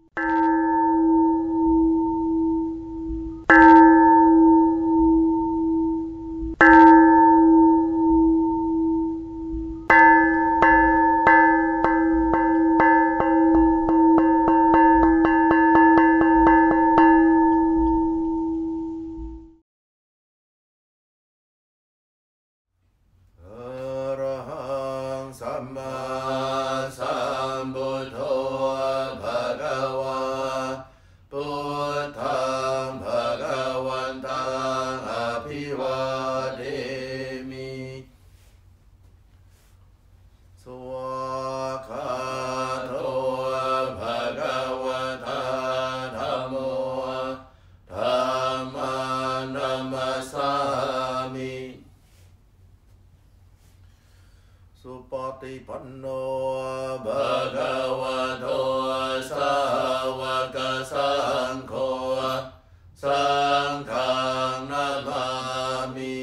ปันโนภะคะวะโตสาวกสังโฆสังฆังนามามิ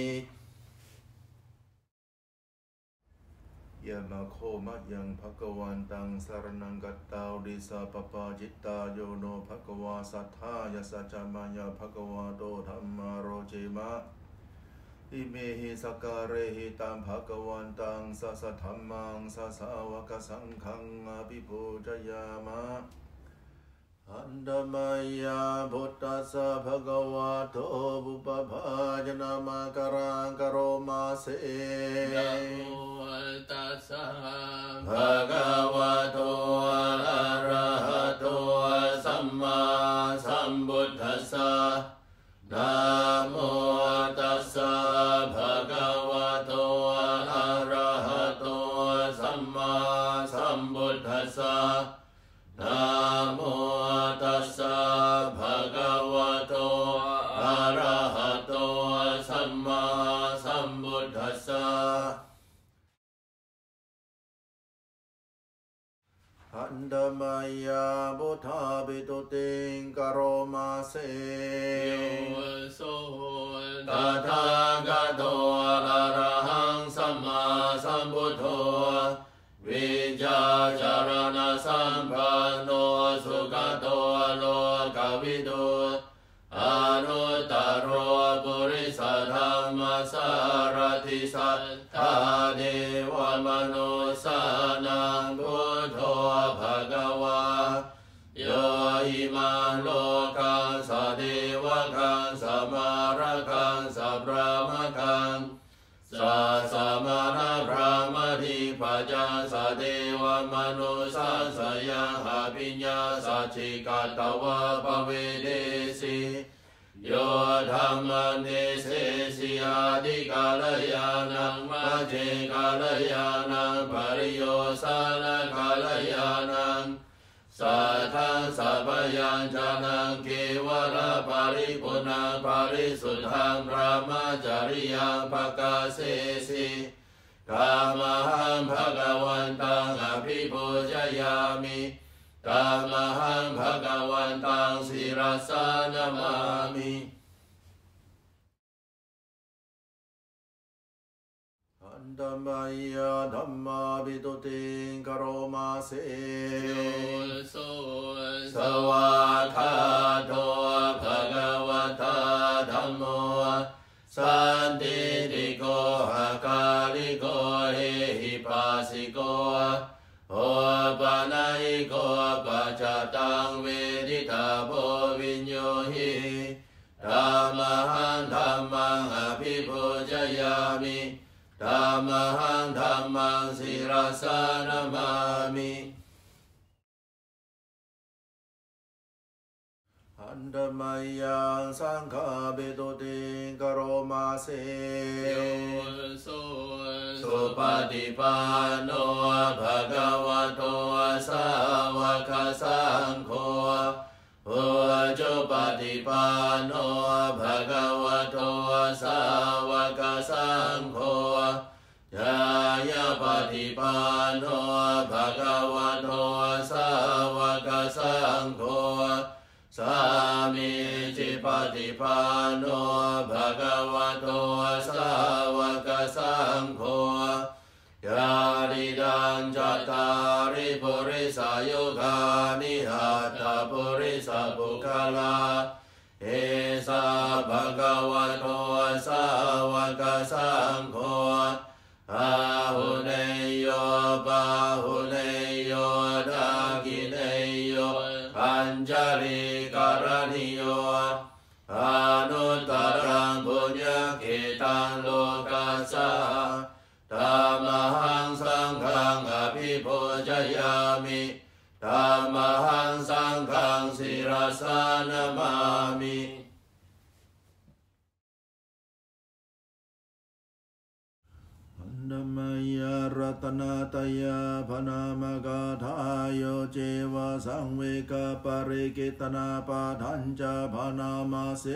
ยะมะโคมะยังภะคะวันตังสรณังกัตตาดิสาปปาจิตตาโยโนภะคะวาสัทธายะสัจจามายะภะคะวะโตธัมมาโรเจมะอิเมหิสการะหิตัมภะคะวันตังสัสสะธัมมังสัสสาวกสังฆังอภิปูชยามะอันดามายาพุทธัสสะภะคะวะโตบุปภาจนะมะกรังกโรมาเสนะโมตัสสะภะคะวะโตอะระหะโตสัมมาสัมพุทธัสสะนะโมตัสสะภะคะวะโตอะระหะโตสัมมาสัมพุทธัสสะนะโมตัสสะภะคะวะโตอะระหะโตสัมมาสัมพุทธัสสะอันดามายาบุทาบิตุติงกโรมาเสโยโสตถาคตโตอะระหังสัมมาสัมพุทโธวิจาจารณสัมปันโนสุขโตโลกวิทูอนุตตรปุริสธรรมสารถิสัทธาเทวมนุสานังพุทโธภคะวะโยอิมาโลกังสเทวกังสมาระกังสัพพะมะกังสัสสะมานะพระมทิปัจจาสเทวมนุสัสสยังหาปิญญาสัจฉิกัตตวะภเวเดสิโยธัมมังเนเสสิอาดิกาลยานังมัจเจกาลยานังปริโยสานกาลยานังสัทธังสัพยัญชนะเกวระปาริปุณังปาริสุทธังพระมจริยังภกาเสสิกามหังภะคะวันตังอภิปูชยามิกามหังภะคะวันตังศิรสานามามิอันดามายาธัมมาบิตุติงกโรมาเสโยโสสวากขาโตภะคะวะตาธัมโมสันติติโกหะกาลิโกเอหิปัสสิโกโอปะนะหิโกปัจจตังเวทิตาโพวิญโยหิธัมมังธัมมังอภิปูชยามิธัมมังธัมมังศิรสานามามิอันดามายาสังฆาบิตุติงกโรมาเสโยโสสุปฏิปันโนภะคะวะโตสาวกสังโฆโอจุปฏิปันโนภะคะวะโตสาวกสังโฆญาญาปฏิปันโนภะคะวะโตสาวกสังโฆสามิจิปฏิปันโนภะคะวะโตสาวกสังโฆญาณิดังจัตตาริปุริสายุคานิหัตถปุริสปุคลาเอสาภะคะวะโตสาวกสังโฆอาหุเนยโยปาหุเนยโยดากิเนยโยอัญจลิการณิโยอนุตตรังปุญญเกตังโลกัสสะธัมมังสังฆังอภิปูชยามิธัมมังสังฆังศิรสานะมามิธัมมายารัตนาตยาพนามกาทายโยเจวะสังเวกปริกิตนาปาทัญจพนามาเส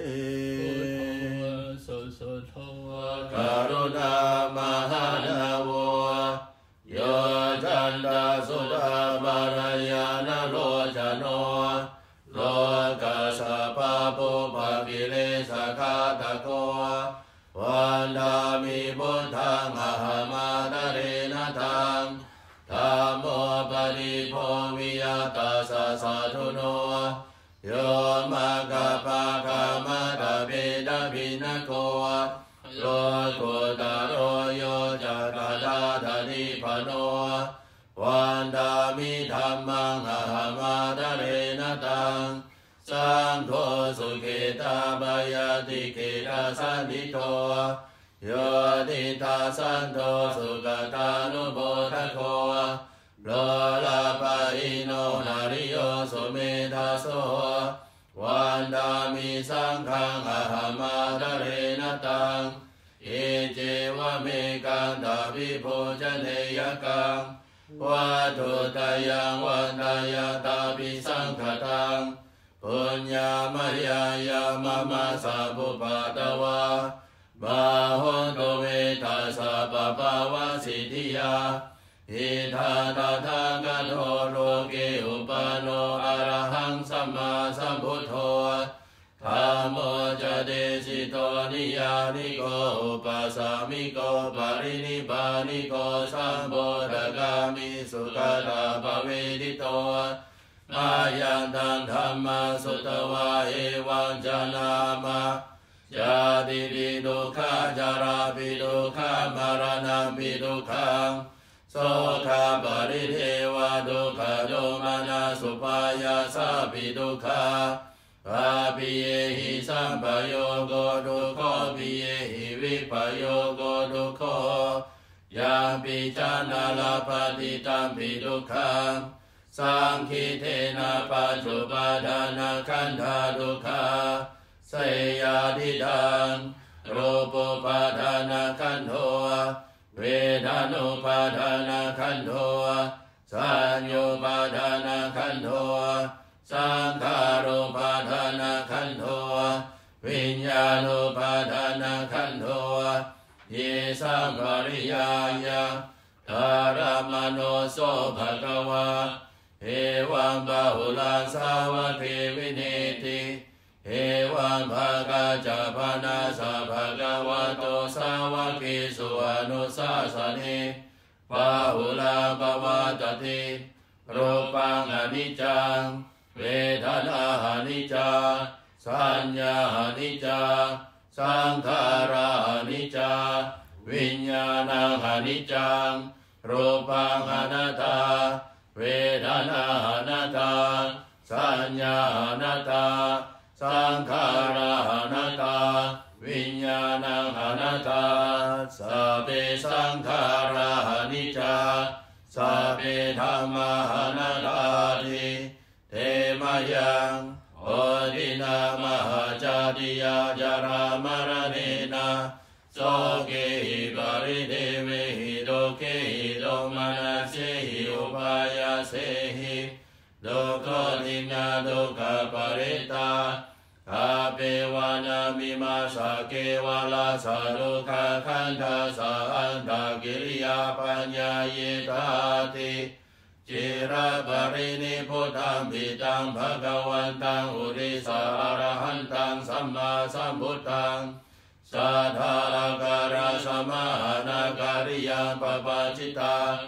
กรุณามหานาวโยจันตสุดามารยานโลจโนโลกัสสะปะปุปะกิเลสคาตโกวันดามิพุทธังอหมาตเรนะธังธัมโมปริโภวิยตัสสะสะทุโนโยมะกะปะกะมะตะเปตะภินะโกโลกุตโรโยจัตตาทานิพโนวันดามิธัมมังอหมาตเรนะธังสังโฆสุเขตาบายติเขตาสันติโตโยติตาสันโตสุกตานุโบทโคโลลาปะอิโนนาริโยสุเมธาโสวันดามิสังฆังอหมาตเรนะตังเอเจวะเมกันตาภิโภชเนยกังวัตถุตายังวันตายาตาภิสังฆตังปุญญามยายามะมะสะภุปะตวะบาหุนตุเมธัสสะปะปะวะสิทธิยาอิทาตถาคโตโลเกอุปาโนอะระหังสัมมาสัมพุทโธธัมโมจะเดสิโตนิยานิโกอุปัสสามิโกปรินิพพานิโกสัมโพธกามิสุขตาภเวทิโตมายันตังธัมมาสุตวะเอวังจนามะจาติปิทุกขาจาราปิทุกขามรณะปิทุกขังโสกาปริเทวะทุกขโดมานาสุปายาสาปิทุกขาอาปิเยหิสัมปโยโกทุกขปิเยหิวิปโยโกทุกขยามปิจานาลาปฏิตัมปิทุกขังสังคิเทนะปัจจุปทานาขันธาทุกขาเสยาทิดังรูปุปทานาขันโทเวทานุปทานาขันโทสัญญูปทานาขันโทสังขารุปทานาขันโทวิญญาณุปทานาขันโทเยสัมปริยายะธารมโนโสภะคะวะเอวังบาหุลาสาวะเทวิเนติเอวังภะกะจาภานาสะภะคะวะโตสาวะเกสุอนุสาสเนบาหุลาภวะตติรูปังอนิจจังเวทนาอนิจจังสัญญาอนิจจังสังขาราอนิจจังวิญญาณังอนิจจังรูปังอนัตตาเวทนาอนัตตาสัญญาอนัตตาสังขาราอนัตตาวิญญาณังอนัตตาสัพเพสังขาราอนิจจาสัพเพธัมมาอนัตตาทิเทมยังโอทินามหาจาติยาจารามรณะนะโสเกหิปริเทเวหิโลเกหิโลมานะเสหิอุปายาเสหิโลกนินาโลกปริตาอาเปวานามิมาสาเกวาลาสาโลกาขันธาสาอันตากิริยาปัญญาเยตาติจิระปรินิพุทธังปิตังภะคะวันตังอุริสาอรหันตังสัมมาสัมพุทธังสัทธาการาสมานาการิยังปปาจิตาต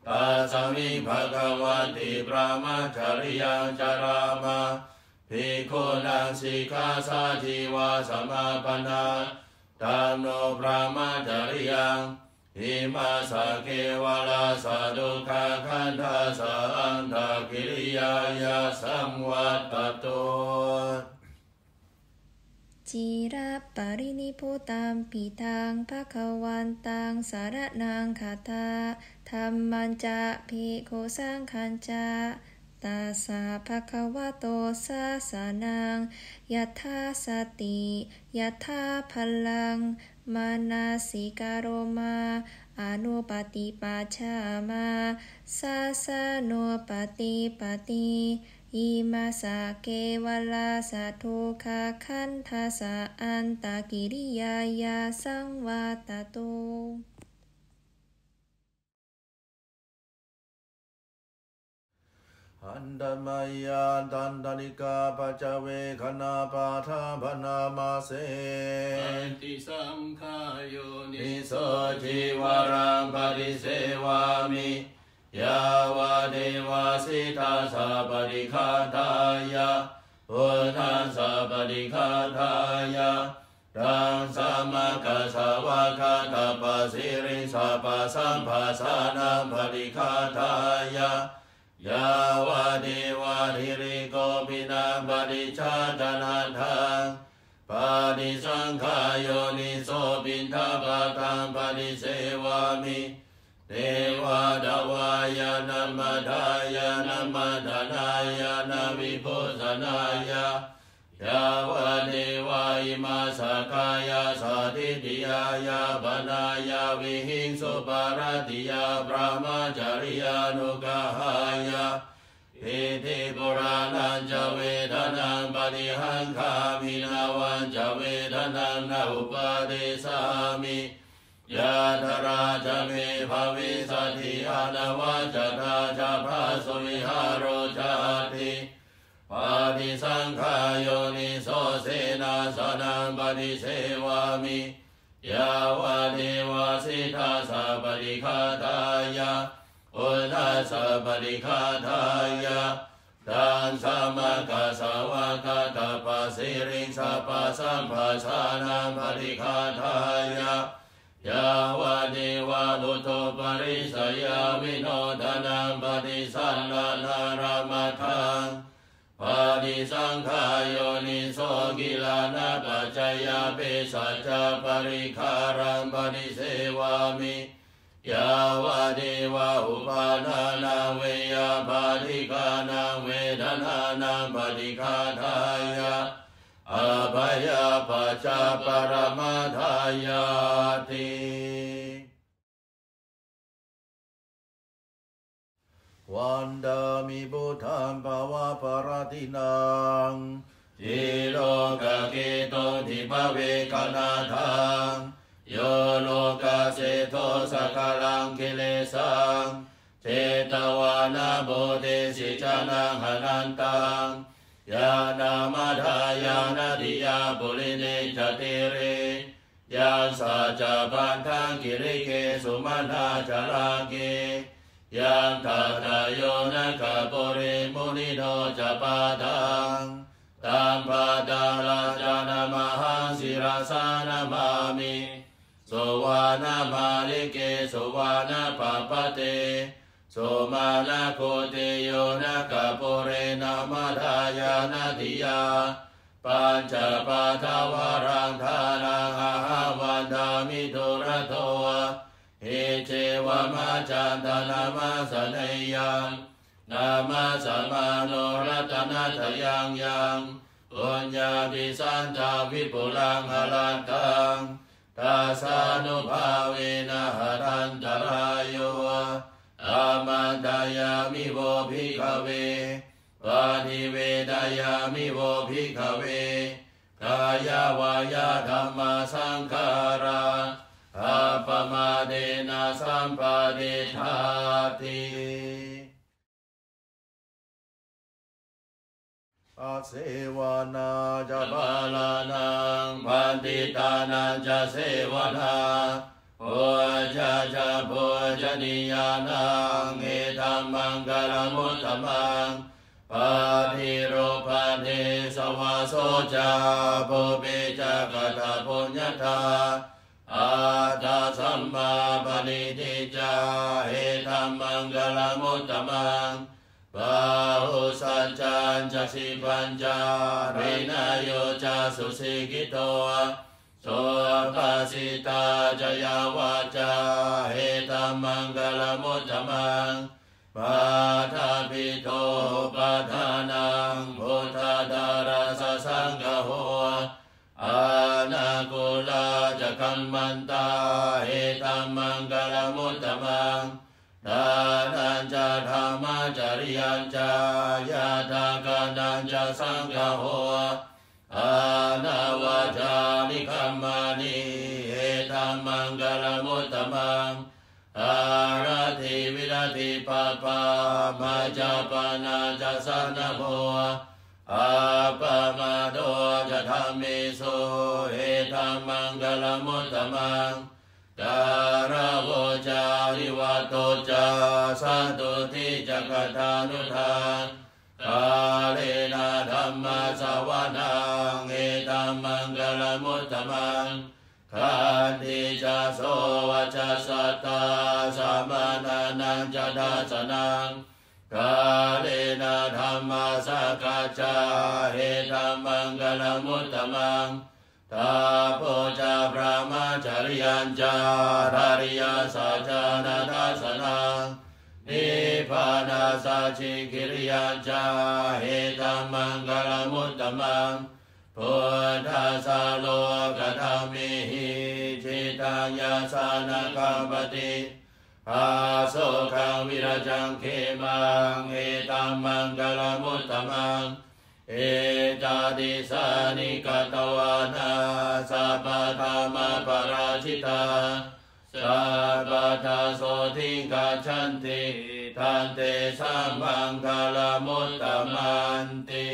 ปัสสมิภะคะวะติปรามาจาริยังจารามาภิกขุนังสิกขาสาธิวาสมาปนาธัมโนปรามาจาริยังอิมาสะเกวะลาสะดุขะขันธาสันตกิริยายาสังวัตโตจิระปรินิพุตัมปิตังภคะวันตังสารนังคาถาธัมมัญจะภิกขุสังฆัญจะตัสสะภะคะวะโตสะสะนังยัตถาสติยัตถาพลังมานาสิการโรมาอนุปติปัชฌามาสัสสะโนปฏิปติอิมาสะเกวะลาสะทุกขขันธาสะอันตกิริยายาสังวัตโตอันดมายาตันตนิกาปัจเวคณาปาทาพนามาเสอันติสังขายโยนิโสจิวารังปฏิเสวามิยาวะเดวาสิทาสะปฏิฆาทายะพุทธัสสะปฏิฆาทายะดังสัมมากัสสะวะคาตาปัสสิริสัพพะสัมภาสานังปฏิฆาทายะยาวะเดวะหิริโกปินาปฏิชาตนาทังปฏิสังขายโยนิโสปินทปะตังปฏิเสวามิเทวดาวายานัมมดายานัมมดานายานาวิโพสนายายาวะเดวะอิมาสกายาสาธิติยายาบนายาวิหิงสุปารติยาพระมาจาริยานุกหายาอิทิปุรานันจเวทนังปฏิหังคามินาวันจเวทนังนาอุปเดสามิยาธราจเมภวิสัทธิอานวัจตาจาภาสุวิหารโรจาติปฏิสังขายโยนิโสเสนาสนังปฏิเสวามิยาวะเดวาสิทาสะปฏิฆาทายะอุทธัสสะปฏิฆาทายะดังสัมมากัสสะวะคาตาปัสสิริสัพพะสัมภาสานังปฏิฆาทายะยาวะเดวะบุตโตปริสยาวิโนทนังปฏิสันนานารามัทธังปฏิสังขายโยนิโสกิลานะปัจจยาเปสัจจปริคารังปฏิเสวามิยาวะเดวะอุปาทานาเวยาปาทิกานาเวทนานาปฏิฆาทายะอภัยปัจจปรมาทายาติวันดามิบุธัมภวะปรตินังจิโลกะเกโตทิภเวคนาทังโยโลกะเสโทสกลังกิเลสังเจตวานาโบเดสิจานังหนันตังยานามาทายานาดิยาปุริเนจติเรยาสัจปันทังกิริเกสุมานาจาราเกยังคาทายโยนะคาปุริมุนิโนจะปาทังตัมปะดาราจานามหังศิราสานามามิโสวานามาลิเกโสวานาปะปะเตโสมานาโคเตโยนะกะปุเรนามาทายานาติยาปัญจปาทาวารังทานังอาหาวันดามิโทระโทเอเจวะมาจันตนามาสเนยังนามาสมาโนรัตนาทยังยังปุญญาภิสันตาวิปุลังหลันตังตาสานุภาเวนะหรันตรายโยอามันตายามิโวภิกขเวปาทิเวดายามิโวภิกขเวกายาวายาธัมมาสังขาราอัปปมาเดนะสัมปะเดธาติอาเสวนาจะบาลานังพันติตานันจะเสวนาโอชาชาโพชนิยานังเอตัมมังกลมุตตมังปาทิโรปาเทสวาโสจาโพเปจักตาปุญญาตาอาตาสัมมาปณิทิจาเอตัมมังกลมุตตมังบาหุสัจจัญจสิปัญจารินายโยจาสุสิกิโตโสภาสิตาจยาวาจาเอตัมมังกลมุตตมังปาทาปิโตปาทานังพุทธดาราสสังฆโหอานาคุลาจะคัมมันตาเอตัมมังกลมุตตมังดานันจะธรรมจริยัญจายาทากานันจะสังฆโหอานาวาจานิคัมมานิเอตัมมังกลมุตตมังอารติวิรติปะปามาจาปนาจะสันโภอาปะมาโดจะธรรมิโสเอตัมมังกลมุตตมังจารโวจาริวัตโตจาสันตุทิจักตานุทานกาเลนะธัมมาสวนังเอตัมมังกลมุตตมังขันติจะโสวจัสสัตตาสัมมานานังจะดัสนังกาเลนะธัมมาสกัจจาเอตัมมังกลมุตตมังตาโพจาพระมจริยัญจาราริยสัจจานาทัสสนังนิพพานาสัจฉิกิริยัญจาเอตัมมังกลมุตตมังพุทธัสสะโลกธัมมิหิจิตังยาสานะกัมปติอาโสขังวิราจังเขมังเอตัมมังกลมุตตมังเอตาดิสานิกตวานาสัพพะธรรมปราชิตาสัพพะทาโสทิกัจฉันติทันเตสัมมังกลมุตตมันติ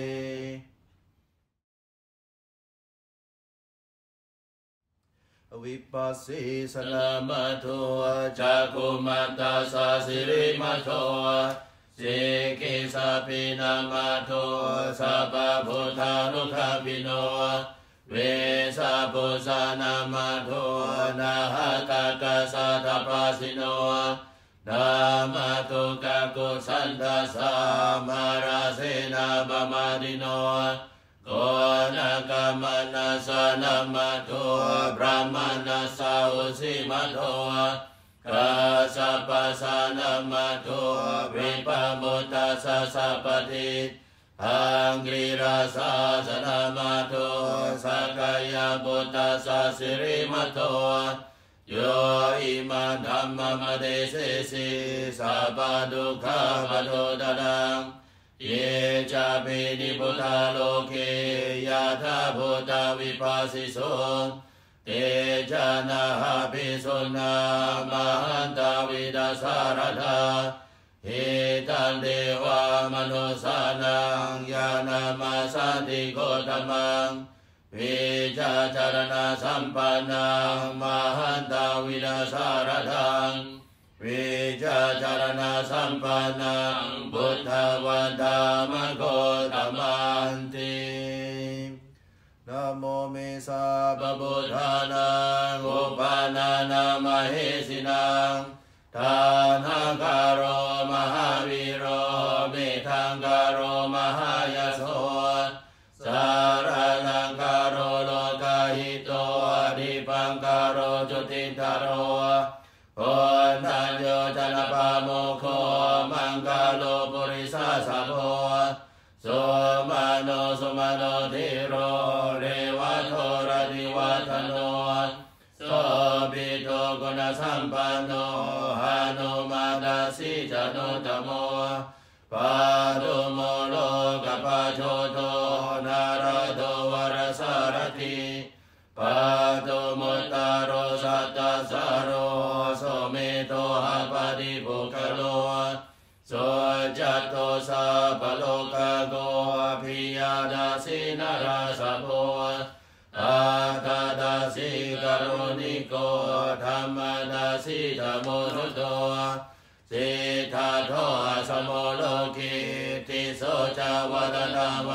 วิปัสสิสนามัทโทจักขุมัตตาสสิริมัทโทสิกิสัพพินามัทโทสัพพะพุทธานุคัมปิโนเวสัพพุสานามัทโทนาหตากะสัทธปัสสิโนนามัทโทกะกุสันทัสสะมาราเสนาบมาดิโนโกนะกามานัสสะนามัทโทพระมานัสสะอุสิมัทโทกาสัพพะสานามัทโทวิปัมมุตตัสสะสัพพทิอังกฤราสาสนามัทโทสักกายปุตตัสสะสิริมัทโทโยอิมาธัมมะมะเดเสสิสัพพะทุกขาปโทตดังเยจาปินิพุทธาโลเกยะถาพุทธวิปัสสิโสเตจานาหะภิสุนามหันตวิดัสสารธาเอตันเทวามนุสานังญาณมาสันติโกตมังวิชาจารณะสัมปันนังมหันตวิดัสสารธังวิชาจารณะสัมปันนังพุทธวันธรรมโกตมันตินะโมเมสะปะพุทธานังอุปาณานะมเหสินังทานังคารโรมหาวีโรเมธังคารโรมหายโสสารนังคารโรโลกาหิโตอดิปังคารโรจุตินทโรโอนัญโยจนะปะโมโคมังคาโลปุริสสะโพโสมาโนสุมาโนทิโรเรวะโทรติวัฒโนโสปิโตกุณสัมปันโนหานุมาดาสิจโนตโมปาตุโมโลกปะโชโตนาราโตวรสารติปาตุมุตตารโรสัตตสารโรโสเมโตหะปะติภุคโลโสจัตโตสัพพโลกโกภิยาดาสินาราสะโพอาตาดาสิกรุณิโกธรรม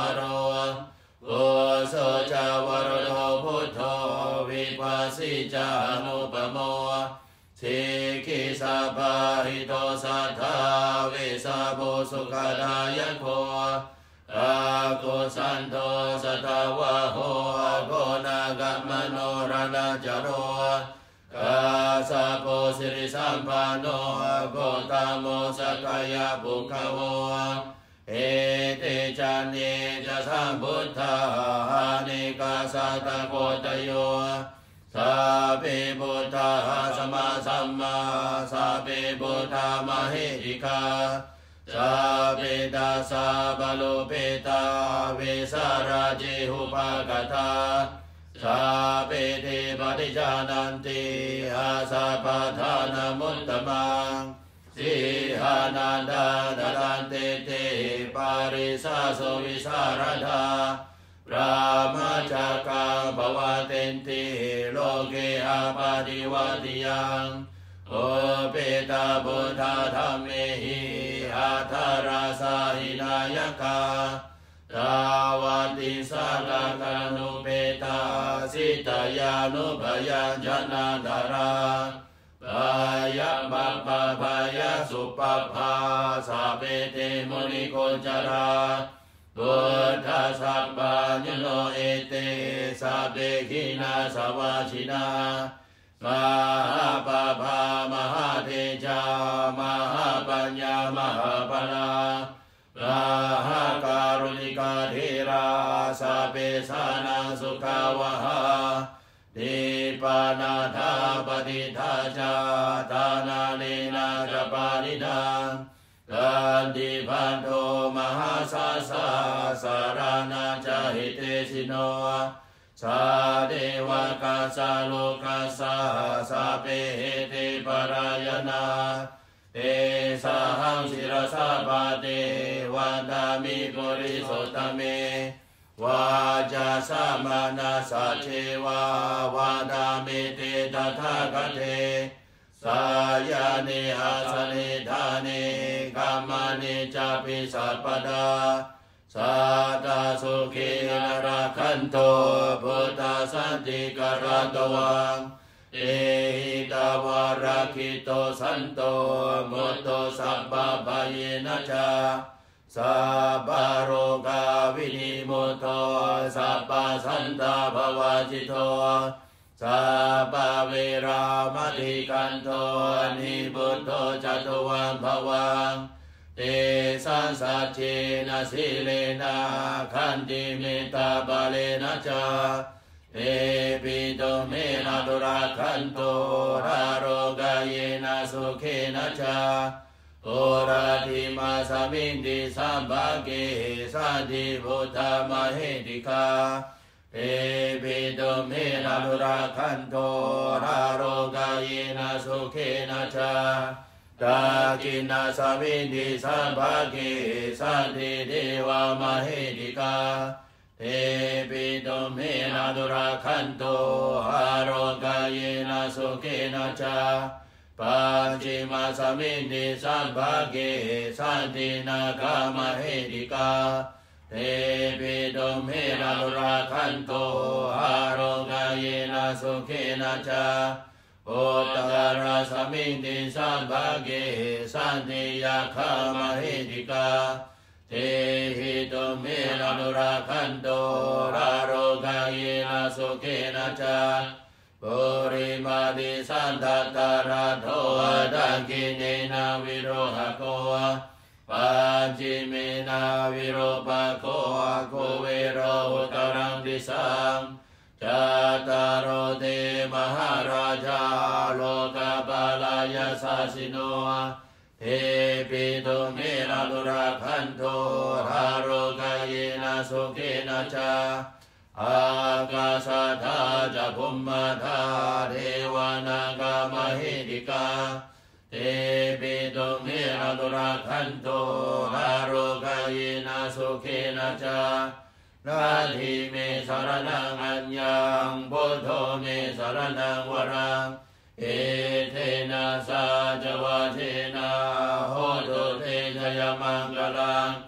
โรโอโสจาวรโรพุทโธวิปัสสิจานุปโมสิกิสัพพะหิโตสัทธาวิสัพโพสุขดายโคอากุสันโตสัทธาวะโหโกนากัมมโนรณจโรกาสัพโพสิริสัมปันโนโกตโมสักกายปุคโวเอเตจันเนจะสัมพุทธานิกาสัตโกตโยสัพเพพุทธาสัมมาสัมมาสัพเพพุทธามหิริกาสัพเพตัสสะบาโลเปตาเวสาราเจหุปกตาสัพเพเทปฏิจานันติอาสัพพทานมุตตมังสิหานันดาดลันเตเตปาริสาโสวิสารธาพระมาจักกังภวเตนติโลเกอาปาติวัติยังโอเปตาบุทธาธรรมเมหิอาทาราสาหินายกาตาวันติสารกานุเปตาสิตายานุภยังจนาดาราปายะบัพพายะสุปภาสัพเพเทมุนิโกจาราพุทธสัพพะญโนเอเตสัพเพขินาสวาชินามหาปะภามหาเทจามหาปัญญามหาปนามหาการุณิกาเทราสัพเพสานังสุขาวหาทิปานาธาปฏิทาจาทานาเนนาจปานิดังกันติพันโทมหาสาสาสารนาจาหิเตสิโนสาเดวะกาสาโลกาสาสาเปเหเตปรายนาเตสาหังศิรสาปาเตวันดามิปุริโสตเมวาจาสามานาสัจเจวาวาดามิเตตถาคเตสายานิอาสเนธานิกัมมานิจาปิสัพพดาสัตตสุขีนราคันโตพุทธสันติกรตวังเอหิตาวาราคิโตสันโตมุตโตสัพพะปะเยนะจาสัพพะโรกาวินิโมโตสัพพะสันตาภวะจิโตสัพพะเวรามติกันโตนิบุตโตจตุวันภวังเตสัสสัจเจนะสิเลนะขันติเมตตาบาเลนะจาเอปิโตเมนะตุระคันโตราโรกายเยนะสุเขนะจาโอราธิมาสมินติสัมภะเกสันติพุทธมหิติกาเอปิโตเมนะตุระคันโตราโรกายเยนะสุเขนะจาตากินาสมินติสัมภะเกสันติเทวามหิติกาเทปิโตเมนะตุระคันโตอาโรกายเยนะสุเขนะจาปัญจิมาสมินติสัมภะเกสันตินาคามหิติกาเทปิโตเมนะตุระคันโตอาโรกายเยนะสุเขนะจาโอตระสมินติสัมภะเกสันติยาคามหิติกาเทหิโตเมนะตุระคันโตราโรกายเยนะสุเขนะจาปุริมาดิสันทัตตาระโทดังกิเนนะวิโรหะโกปัญจิเมนะวิโรปะโคโคเวโรหุตรังดิสังจัตตารโรเตมหาราชาโลกปาลายาสาสิโนเทปิโตเมนะตุระคันโตราโรกายเยนะสุเขนะจาอากาสัทธาจะภุมมาธาเทวานากามหิติกาเทปิโตเมนะตุระคันโตราโรกายเยนะสุเขนะจานาทิเมสรณังอัญญังพุทโธเมสรณังวรังเอเทนะสาจวะเทนะโหตุเตชยมังกลัง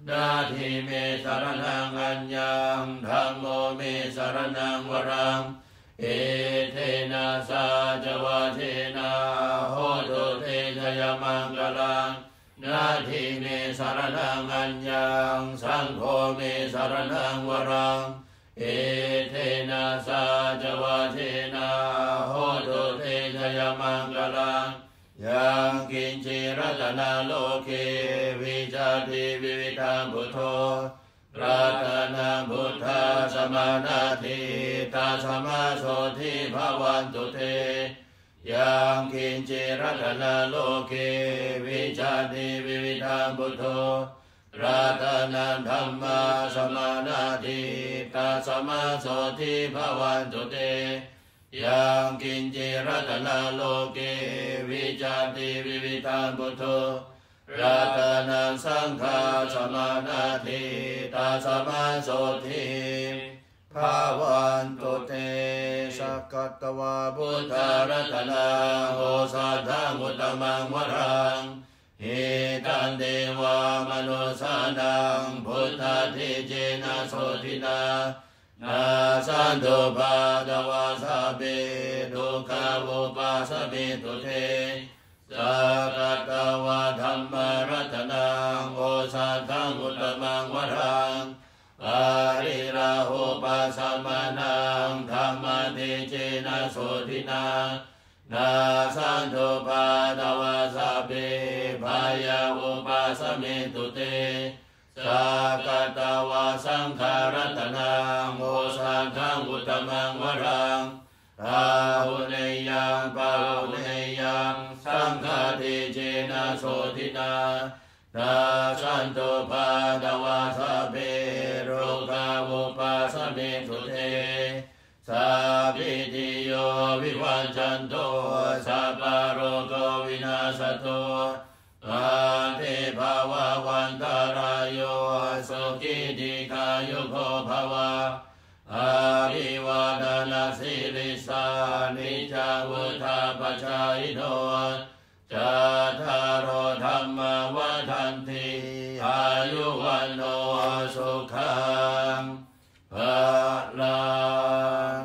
นาทิเมสรณังอัญญังธัมโมเมสรณังวรังเอเทนะสาจวะเทนะโหตุเตชยมังกลังนาทิเมสรณังอัญญังสังโฆเมสรณังวรังเอเทนะสาจวะเทนะโหตุเตชยมังกลังยังกินจิรัตนาโลเกวิจาติวิวิธังพุทโธรัตนาพุทธาสมานาทิตาสมาโสทิภวันตุเตยังกินจิรัตนาโลเกวิจาติวิวิธังพุทโธรัตนาธรรมาสมานาทิตาสมาโสทิภวันตุเตยังกินจิรัตนาโลเกวิจาติวิวิธังพุทโธรัตนังสังฆาสมานาทิตาสมาโสทิภาวันตุเตสักกัตตวาพุทธรัตนังโอสัทธังอุตตมังวรังหิตันเทวามนุสานังพุทธทิเจนะโสทินานาสันตุปาตวาสะเปทุกขวุปัสสมิตุเตสักกัตตวะธัมมรัตนังโอสัทธังอุตตมังวรังปาริราหุปัสสมานังธัมมทิเจนะโสทินานาสันตุปาตวาสะเปพายาวุปัสสมิตุเตสักกัตตวะสังฆรัตนังโอสัทธังอุตตมังวรังอาหุเนยังปาหุเนยังสังฆทิเจนะโสทินานาสันตุปาตวาสะเปโรคาวุปัสสมิตุเตสัพพิติโยวิวัชชันโตสัพพะโรโควินาศโตอาเทภาวะวันตารายโยสุขิติกายุโกภวะอาภิวาทนาสิริสานิจังวุธาปชายโนจัตตารโอธรรมวัฏันติอายุวันโนสุขังภลัง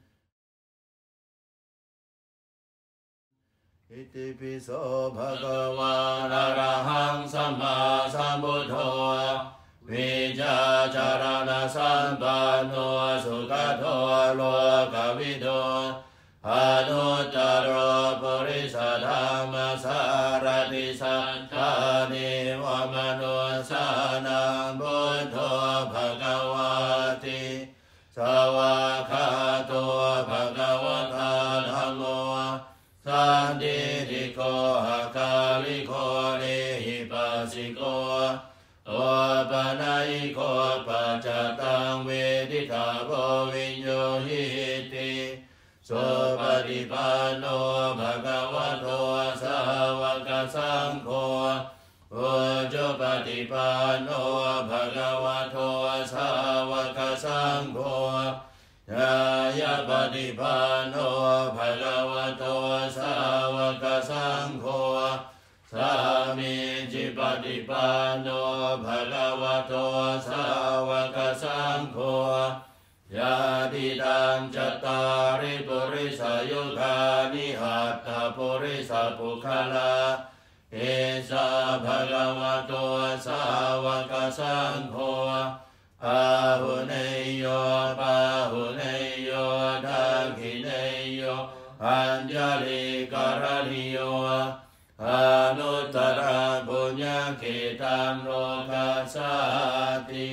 อิติปิโสภะคะวะอะระหังสัมมาสัมพุทโธวิชาจารณะสัมปันโนสุขโตโลกวิโตอนุตตรปุริสธรรมสารติสัทธานิวมนุสานังพุทโธภะคะวะติสวากขาโตภะคะวะตาธัมโมสันติติโกหะคาลิโกเรหิปัสสิโกโอปะนัยโกปัจจตังเวทิตาโภวิญโยหิติสุปฏิปันโนภะคะวะโตสาวกสังโฆอุจุปฏิปันโนภะคะวะโตสาวกสังโฆญาญาปฏิปันโนภะคะวะโตสาวกสังโฆสามีจิปฏิปันโนภะคะวะโตสาวกสังโฆญาติตังจัตตาริปุริสยุคานิหัตถปุริสปุคละ เอสะภะคะวะโตสาวกสังโฆอาหุเนยโยปาหุเนยโยทักขิเนยโยอัญญลิกรณิโยอนุตตรปุญญเขตังโลกัสสติ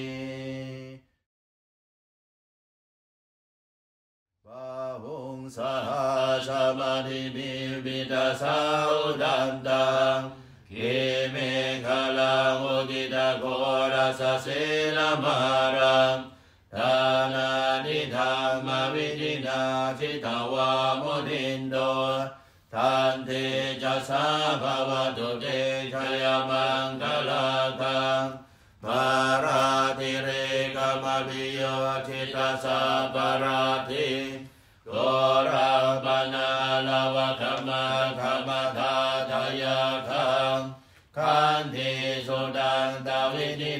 บาหุงสหสมาธิบิบิดาสาวดันตังกิเมฆลังอุดิตาโกรัสเสนามารังทานานิธรรมวิธินาทิตาวามุนินโดทันเตจัสสะภวตุเตชยมังคลาคังมาราติเรกมภิโยทิตาสะปาราติโกราปนาลาวะขมาขมาทาทายาคังขันธิสุดังตาวินินา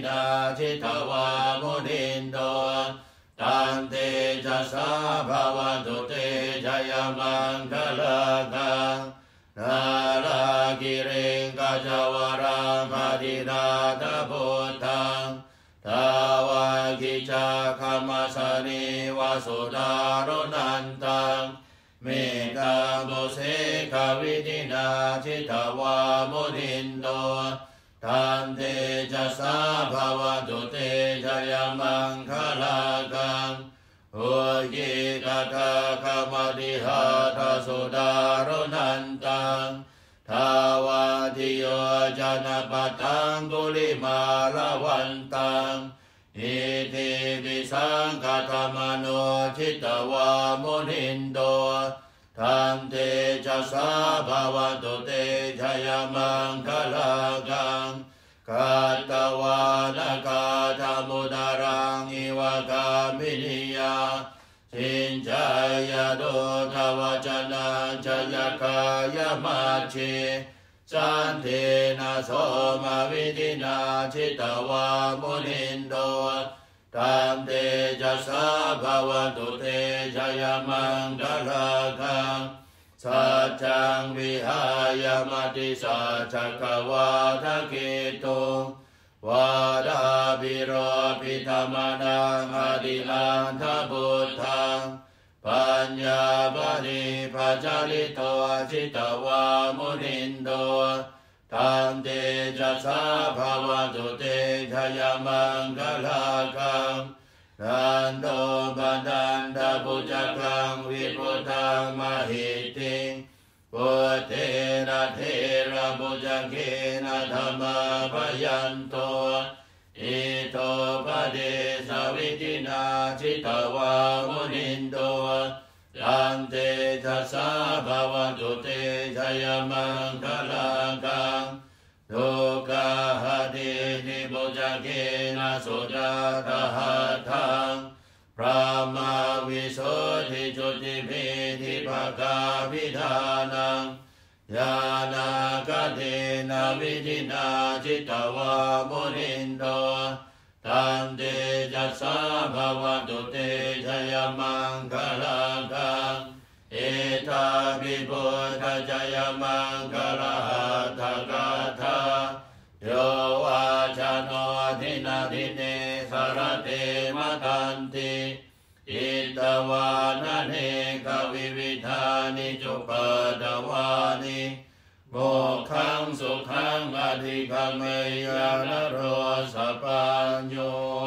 ชิตวามุนินโตตันเตจะสาภวตุเตชยมังคลาคังนาลากิริงกัจวรังปฏินาทพุทธังทาวากิจาคมัสสนิวสุดารุนันตังเมตตาบุเสขวิธินาชิตวามุนินโตทันเตจะสาภวตุเตชยมังคลาคังโอกิกตาคมดิหาทสุดารุนันตังทาวาทิโยจนะปตังกุลิมาลวันตังอิติปิสังฆธรรมโนชิตวามุนินโตทันเตจะสาภวตุเตชยมังคลาคังกัตตวานกาธมุดารังอิวกามินิยาสินจายโดทวจนะจยกายมัชชิสันเทนะโสมาวิธินาชิตวามุนินโตตัมเตจะสาภวตุเตชยมังคลาคังสัจจังวิหายมติสัจจกวาทะกิตุวาดาบิโรปิธรรมนังอดิลันทบุตทังปัญญาบริปัจจลิโตชิตวามุนินโตตัมเตจะสาภวตุเตชยมังคลาคังนันโตบันดันตปุจกังวิพุตังมหิติงพุทเทนะเทระปุจเกนะธรรมะพยันโตอิโตปะเดสวิธินาชิตวามุนินโตตัมเตจะสาภวตุเตชยมังคลาคังทุกขหะเทนิปุจเกนะสุจาตหัตถังพระมาวิสุทธิจุติภิธิภกาวิธานังญาณกเทนะวิธินาชิตวามุนินโตตัมเตจะสาภวตุเตชยมังคลาคังเอตาภิพุทธจยมังคลาทกาธาโยวาชโนทินาทิเนสรเตมตันติอิตวานเนกวิวิธานิจุปตวานิโมขังสุขังอธิกเมยานโรสปัญโย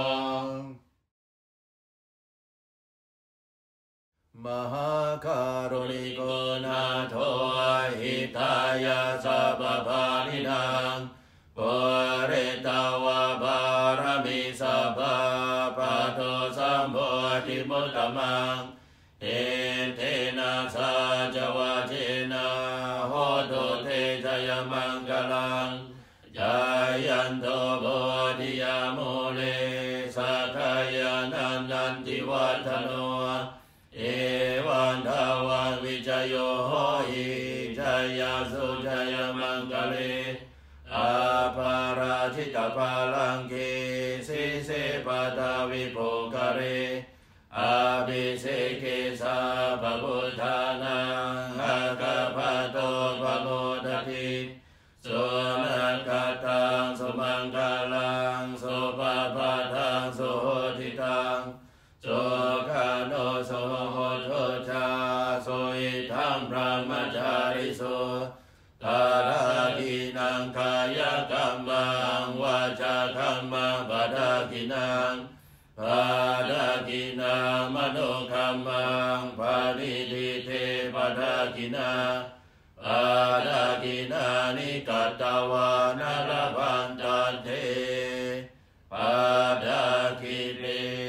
มหาการุณิโกนาโทหิตายาสัพพานิทังปุเรตวะบารมิสัพพะปัตโตสัมโพธิมุตตมังเอเทนะสัจวะเจนะโหตุเตชยมังคลังจายันโตโพธิยามุเลสัทธายานันติวัฒโนเอวันทาวันวิจโยโหหิจายาสุจายมังคเลอาภาราชิตภาลังกีสิเสปตาวิโภคเรอาภิเสกสาภพุทธานังอาคาภาโตภโมทติสุนันคตังสุมังคลังสุปปาทังสุโหติตังสุขาโนสุโหตุชาสุอิทังพระมจาริโสตารากินังกายกัมมังวาจากัมมังปะทากินังปะทากินังมโนกัมมังปานิทิเทปะทากินังปะทากินานิกัตตวานารพันตันเทปะทากิเต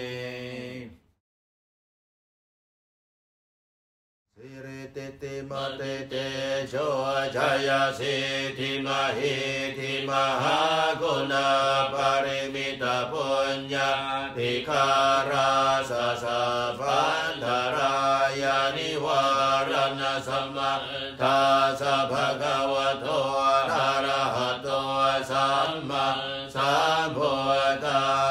สิริเตติมเตเตโชชยสิทธิมหิทิมหากุณาปริมิตาปุญญาภิคาราสสะพันธารายานิวารณสัมมาทาสัพพะคะวะโตอะระหะโตสัมมาสัมพุทธั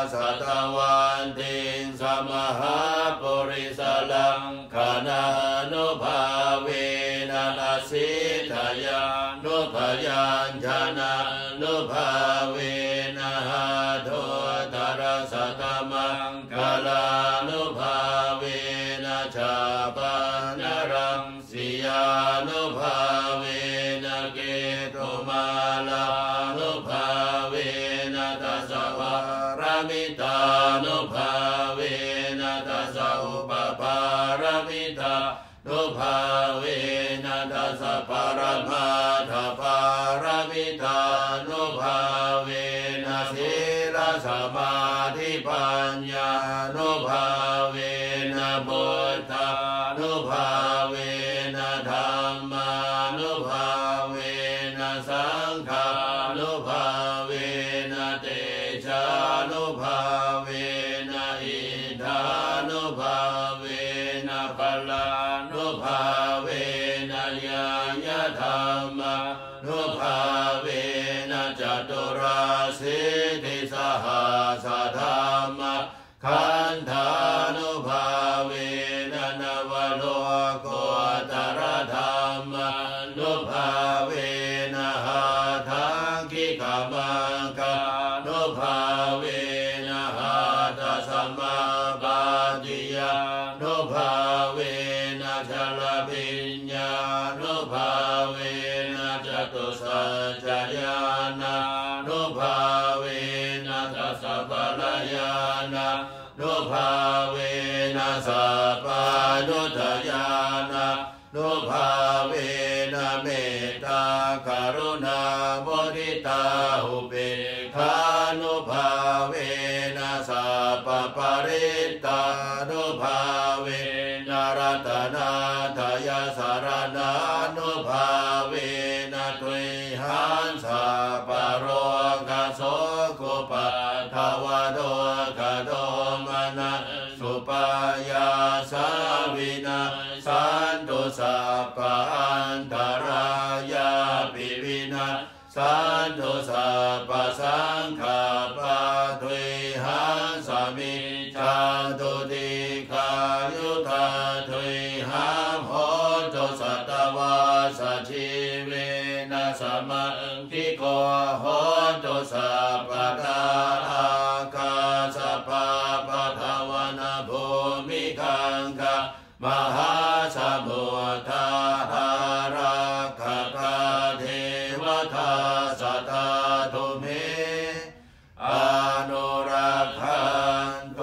สมหาปุริสลังคณานุภาเวนะนาสิทายานุภยัญชนะนุภาเวนะหาโทตระสัตมังคลานุภาเวนะชาปนรังสิยานุภาเวนะเกตุมาลานุภาเวนะตัสสะวารมิตานุภาเวนะตัสสะอุปปารมิตานุภาเวนะตัสสะปรมาทปารมิตานุภาเวนะศีลสมาธิปัญญานุภาเวนะพุทธานุภาเวนะธัมมานุภาเวนะสังฆานุภาเวนะเตชะนุภาเวนะอิทานุภาเวนะพลานุภาเวนะญาญาธรรมานุภาเวนะจตุราสิทธิสหัสธรรมขันธานุภาเวนะนวโลโกตรธรรมนุภาเวนะหาทังคิกามังคานุภาเวนะหาตัสมาปาติยานุภาเวนะชลปิญญานุภาเวนะจตุสัจจญาณนุภาเวนะตัสสะปะระญาณนุภาเวนะสัพพานุทยานะนุภาเวนะเมตตากรุณามุทิตาอุเบกขานุภาเวนะสัพพปริตตานุภาเวนะรัตนาทายาสารนานุภาเวนะตุยหันสาปโรกโสกุปะทวโดกโดมนะสุปายาสาวินาสันตุสัพพอันตรายาปิวินาสันตุสัพพสังฆาปะทุยหันสามิจาตุติกายุทาทุยหัมโหตุสัตวาสชีเวนะสมังคิโกโหตุสัพพตาอากาสปะปะทวนาภูมิคังคามหาสมุทาหาราคกาเทวทาสัตตาตุเมอนุรักขันโต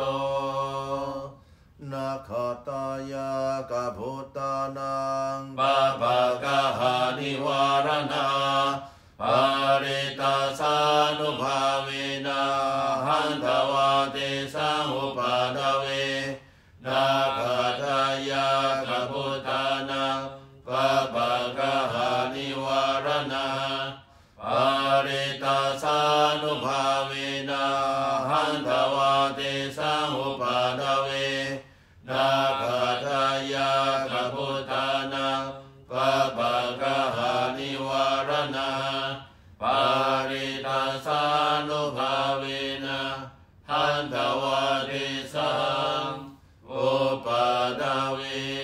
นาคตายากะพุทธานังปะปะกะหานิวารณาปาริตาสานุภาเวนะหันทวาเตสังอุปาดเวนาคตายากะพุทธานังปะปะกะหานิวารณาปาริตาสานุภาเวนะหันทวาเตสังอุปาดเวนาคตายากะพุทธานังปะปะกะหานิวารณาปาริตาสานุภาเวนะหันทวาเตสังอุปาดเว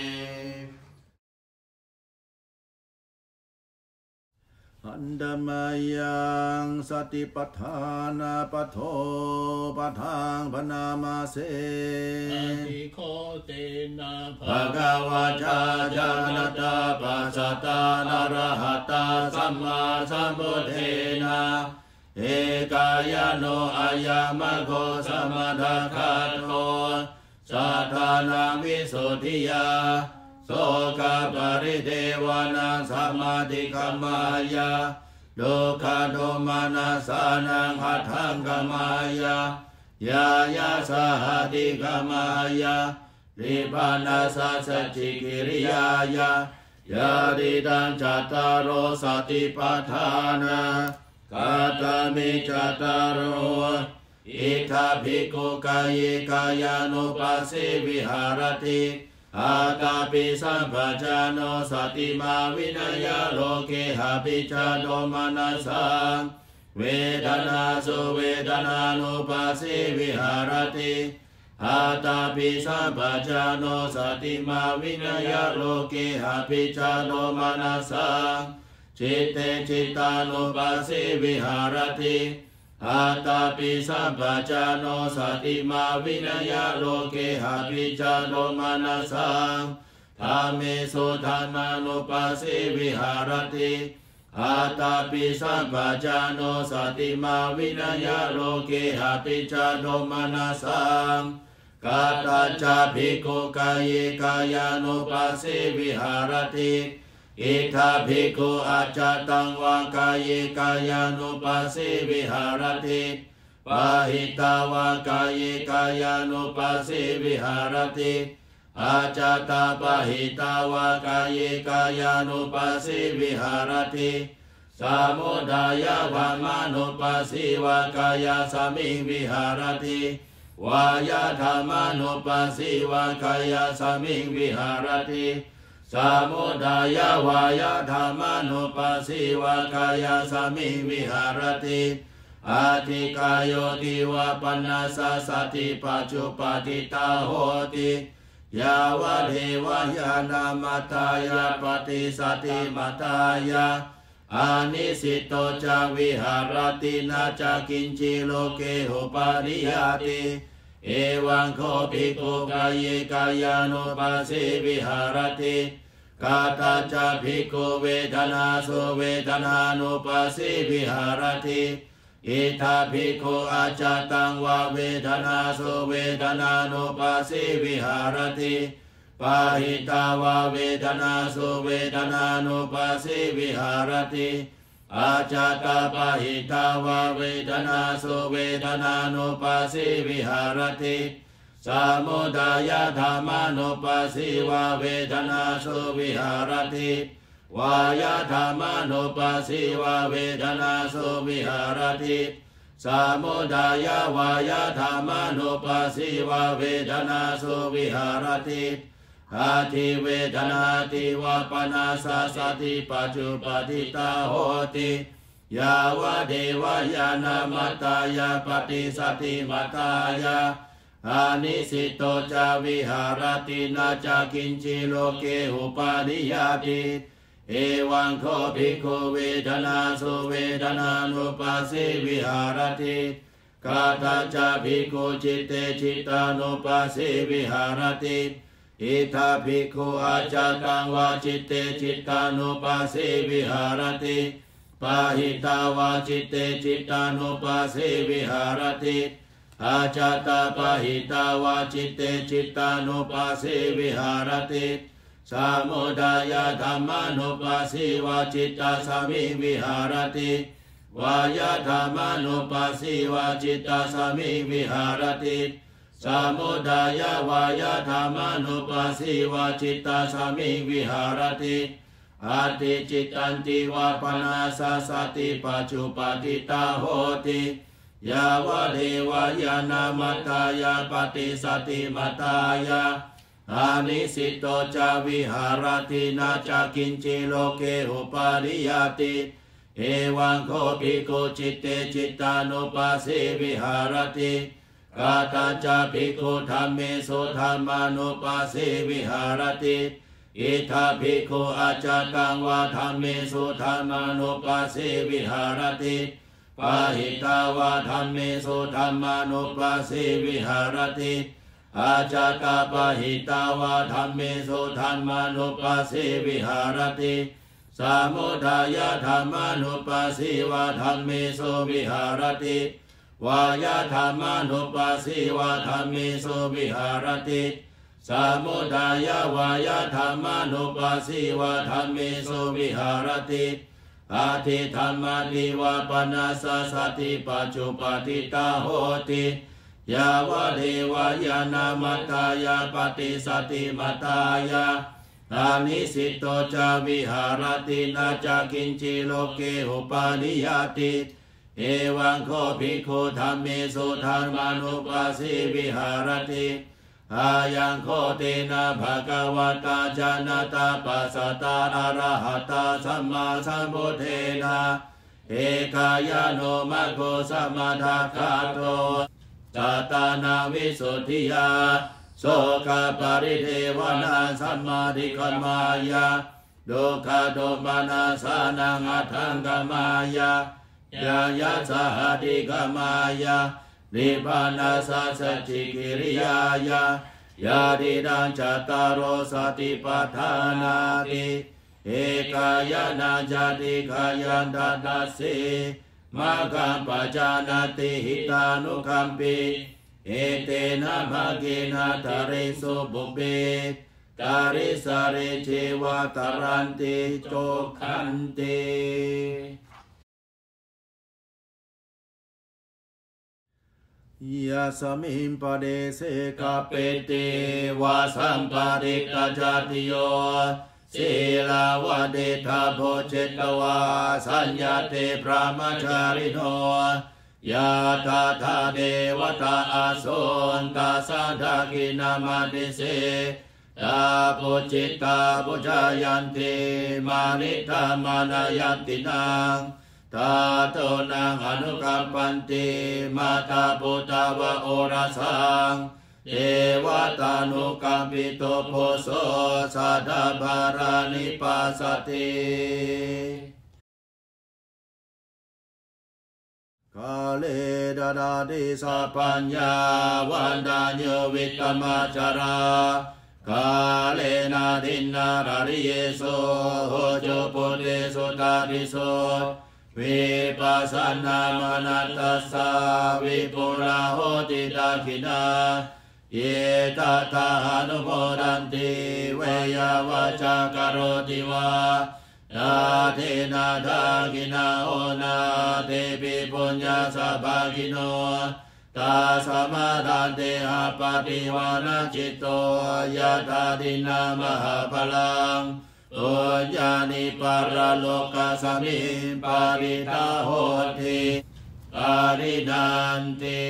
อันดมายังสติปัฏฐานปัฏโธปะทังพนามาเสอติโคเตนะภะคะวะจาจานตาปัสสตานารหัตตาสัมมาสัมพุทเทนะเอกายโนอายามะโกสัมมาทคัตโตสัทธานาวิสุทธิยาโสกปริเทวนาสัมมาทิกัมมายาโลกาโดมานาสานังหัตถังกัมมายายายาสหัติกัมมายาริปานาสัสจิกิริยายายาดิดันจัตตารโอสติปัฏฐานะกาตมิจัตตารโออิทัพภิกขุกายกายานุปัสสิวิหารติอาตาปิสัมปจาโนสติมาวินัยโลเกหะปิจาโนมานัสสังเวทนาสุเวทนานุปัสสิวิหารติอาตาปิสัมปจาโนสติมาวินยโลเกหะปิจาโนมานัสสังจิตเตจิตานุปัสสิวิหารติอาตาปิสัมปจาโนสติมาวินยโลเกหะปิจาโนมานัสสังธรรมเมสุธรรมานุปัสสิวิหารติอาตาปิสัมปจาโนสติมาวินยโลเกหะปิจาโนมานัสสังกาตาจาภิกขุกายกายานุปัสสิวิหารติอิทาภิกขุอาจาตังวากายกายานุปัสสิวิหารติปะหิตาวากายกายานุปัสสิวิหารติอาจาตาปะหิตาวากายกายานุปัสสิวิหารติสามุดายาวามานุปัสสิวากายาสามิวิหารติวายาธรรมานุปัสสิวากายาสามิวิหารติสามุดายาวายาธรรมานุปัสสิวากายาสามิวิหารติอาทิกายโยติวาปนัสสะสติปัจจุปฏิตาโหติยาวะเทวายานามัตตายาปฏิสติมัตตายาอานิสิโตจาวิหารตินาจากินจิโลเกหุปาริยติเอวังโคภิกขุกายกายานุปัสสิวิหารติกาตาจาภิกขุเวทนาสุเวทนานุปัสสิวิหารติอิทาภิกขุอาจาตังวาเวทนาสุเวทนานุปัสสิวิหารติปะหิตาวาเวทนาสุเวทนานุปัสสิวิหารติอาจาตาปะหิตาวาเวทนาสุเวทนานุปัสสิวิหารติสามุดายธรรมานุปัสสิวาเวทนาสุวิหารติวายธรรมานุปัสสิวาเวทนาสุวิหารติสามุดายาวายธรรมานุปัสสิวาเวทนาสุวิหารติอาทิเวทนาติวาปนาสาสติปัจจุปฏิตาโหติยาวะเทวายานามัตตายาปฏิสติมัตตายาอานิสิโตจาวิหารตินาจากินจิโลเกหุปาริยติเอวังโคภิกขุเวทนาสุเวทนานุปัสสิวิหารติกาตาจาภิกขุจิตเตจิตานุปัสสิวิหารติอิทาภิกขุอาจาตังวาจิตเตจิตานุปัสสิวิหารติปะหิตาวาจิตเตจิตานุปัสสิวิหารติอาจาตาปะหิตาวาจิตเตจิตานุปัสสิวิหารติสามุดายธรรมานุปัสสิวาจิตตาสามิวิหารติวายธรรมานุปัสสิวาจิตตาสามิวิหารติสามุดายาวายธรรมานุปัสสิวาจิตตาสามิวิหารติอาทิจิตันติวาปนาสาสติปัจจุปฏิตาโหติยาวะเทวายานามัตตายาปฏิสติมัตตายาอานิสิโตจาวิหารตินาจากินจิโลเกหุปาริยติเอวังโคภิกขุจิตเตจิตานุปัสสิวิหารติกาตาจาภิกขุธัมเมสุธัมมานุปัสสิวิหารติอิทาภิกขุอาจาตังวาธัมเมสุธัมมานุปัสสิวิหารติปะหิตาวาธัมเมสุธัมมานุปัสสิวิหารติอาจาตาปะหิตาวาธัมเมสุธัมมานุปัสสิวิหารติสามุดายธรรมานุปัสสิวาธัมเมสุวิหารติวายธรรมานุปัสสิวาธัมเมสุวิหารติสามุดายาวายธรรมานุปัสสิวาธัมเมสุวิหารติอาทิธรรมาติวาปนาสาสติปัจจุปฏิตาโหติยาวะเทวายานามัตตายาปฏิสติมัตตายาอานิสิโตจาวิหารตินาจากินจิโลเกหุปาริยติเอวังโคภิกขุธัมเมสุธัมมานุปัสสิวิหารติอายังโคเตนะภะคะวะตาจานาตาปัสสตาอะระหะตาสัมมาสัมพุทเทนะเอกายโนมะโคสัมมาทัคคะโตจตานาวิสุทธิยาโสกปริเทวนาสัมมาทิกัมมายาดุขโทมานาสานังอัฏฐังกัมมายายายาสหติกัมมายานิพพานาสัจจิกิริยายายาดิดังจัตตารโอสติปัฏฐานาติเอกายนาจติกายันตัสสิมาคัมปัจจานาติหิตานุคัมปิเอเตนะภะเกนะทะเรสุบุเบตาริสาเรเชวะตรันติโจขันติยาสมิมปะเดเสกะเปเตวะสัมปะริกะจติโยศีลาวะเดทาโพเจตวาสัญญาเตพระมจาริโนยาตาทาเดวตาอาโสนตาสัทธากินามาติเสตาโพจิตาปุจายันติมานิธามานายตินังตาโตนังอนุกัมปันติมาตาปุตตาวะโอราสังเทวตานุกัมปิโตโพโสสัทธาภารานิปัสสติกาเลดาดาดิสัพพัญญาวันดาโยวิตตมัจจารากาเลนาดินนาราริเยโสโหโจปุเตสุตาริโสวิปัสสนามนัตตัสสะวิปุราโหติตาคินาเยตถาอนุโมดันติเวยาวาจากโรติวานาเทนาทากินาโอนาเทปิปุญญาสัพพะกิโนตาสมาทานเตหะปฏิวานาจิตโตยะธาดินามหาพลังปุญญานิปารโลกสมิปาริตาโหติปาริดันติ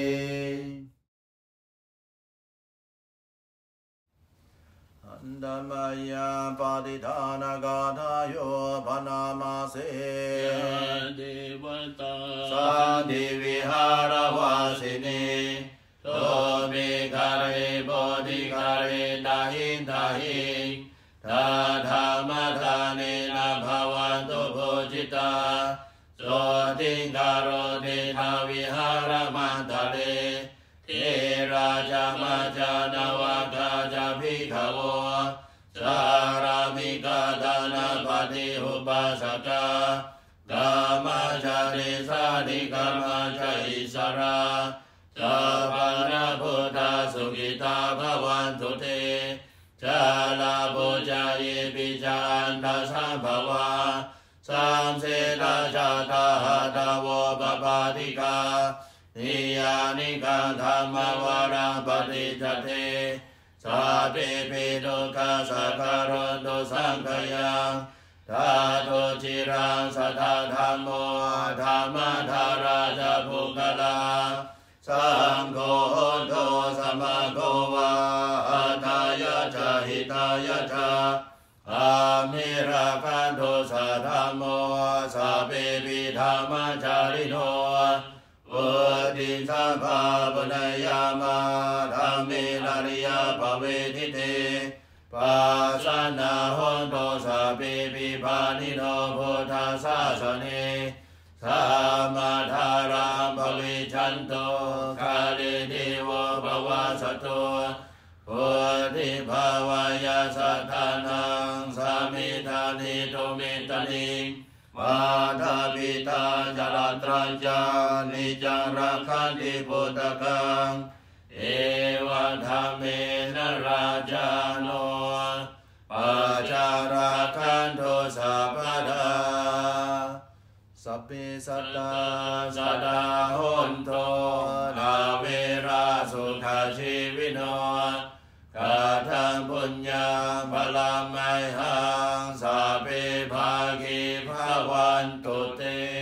ธัมมายาปฏิทานากาทาโยพนามาเสเดวตาสันติวิหารวาสินีโตเมฆาเรโบธิฆาเรดาหินดาหิทาธรรมทาเนนะภาวันตุโพจิตาโสติงคารโติทาวิหารมันทะเลเทราจามาจานาวกาจาภิกขโวสารามิกาดานาปฏิอุปาสกากามาจาริสานิกามาจาอิสราสัพพะนาพุทธาสุขิตาภวันตุเตชาลาโภจายปิจาอันตสัมภวาสัมเสตาชาตาหะตาวปปาติกานิยานิกาธรรมวาราปฏิจเตสัพเพปิโดกาสัคารโตสังขยังทาโตจิรังสัทธาธัมโมธรรมธาราชภุกลาสังโฆโตสัมมาโกวาอัตตายะจาหิตายะจาอามิราคันโตสัทธัมโมสัพเพปิธรรมจาริโนวุติสัพพะปุณยามาธัมเมนาริยาภเวทิเตปัสสนาโหตุสัพเพปิภานิโนพุทธาสาสเนสัมมาทารังภเวชันโตกาเลเทวะภวะสโตพุทธิภาวายาสัทธานังสามิทานิโตเมตติมาทาปิตาจารตรัญจานิจังรักขันติพุทธกังเอวะธรรมเมนะราชาโนปัจจาราคันโทสัพพดาสัพเพสัตตาสัตตาโหนโตนาเวราสุขาชีวิโนกาทังปุญญาภลังไมหังสัพเพภาคีภาวันตุเต